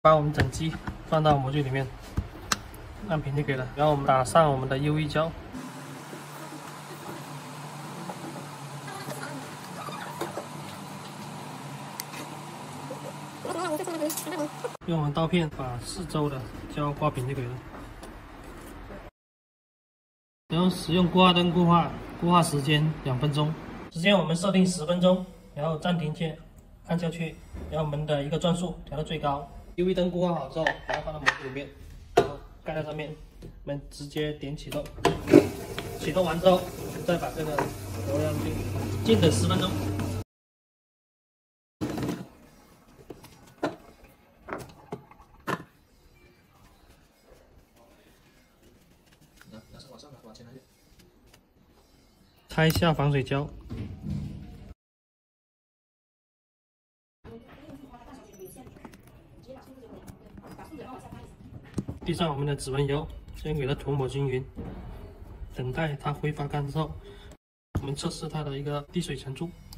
把我们整机放到模具里面，按平就可以了。然后我们打上我们的 UV 胶，用我们刀片把四周的胶刮平就可以了。然后使用固化灯固化，固化时间2分钟，时间我们设定10分钟，然后暂停键按下去，然后我们的一个转速调到最高。UV 灯固化好之后，把它放到模具里面，然后盖在上面，我们直接点启动。启动完之后，再把这个投上去，静等10分钟。拆下防水胶，滴上我们的指纹油，先给它涂抹均匀，等待它挥发干之后，我们测试它的一个滴水程度。